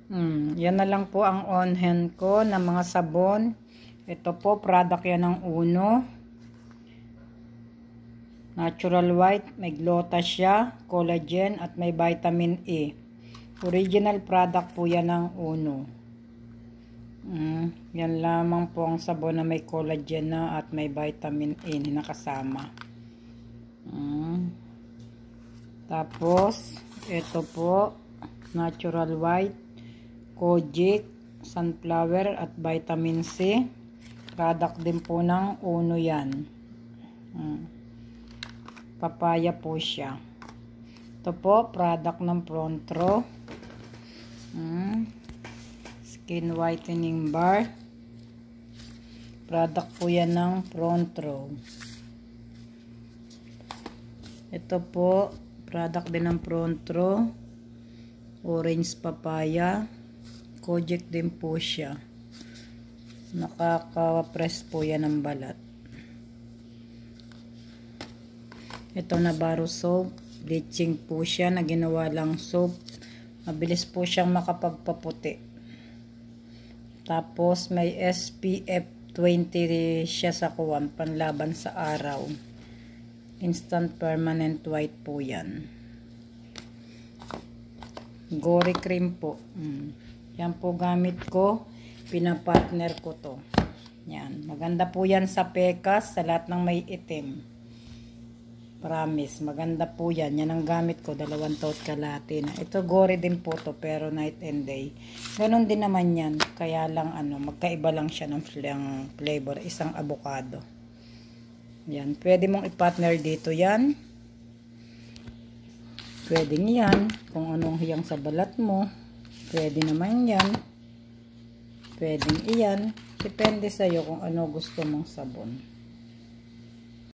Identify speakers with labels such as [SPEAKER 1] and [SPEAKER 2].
[SPEAKER 1] Yan na lang po ang on-hand ko na mga sabon. Ito po, product yan ng Uno. Natural white, may gluta siya, collagen at may vitamin E. Original product po yan ng Uno. Yan lamang po ang sabon na may collagen na at may vitamin E na nakasama. Tapos, ito po, natural white, kojic, sunflower at vitamin C. Product din po ng Uno yan. Papaya po siya. Ito po, product ng Prontro. Skin whitening bar. Product po yan ng Prontro. Ito po, product din ng Prontro. Orange papaya. Kojic din po siya. Nakaka-press po yan ng balat. Ito na Baro soap. Bleaching po siya na ginawa lang soap. Mabilis po siyang makapagpaputi. Tapos may SPF 20 siya sa kuwan, panlaban sa araw. Instant permanent white po yan. Gory cream po. Yan po gamit ko. Pinapartner ko to. Yan. Maganda po yan sa pekas. Sa lahat ng may itim. Promise. Maganda po yan. Yan ang gamit ko. 2 taon kalahati na. Ito gory din po to. Pero night and day. Ganon din naman yan. Kaya lang magkaiba lang siya ng flavor. Isang avocado. Yan. Pwede mong i-partner dito yan. Pwede yan. Kung anong hiyang sa balat mo. Pwede naman yan. Pwedeng iyan. Depende sa'yo kung ano gusto mong sabon.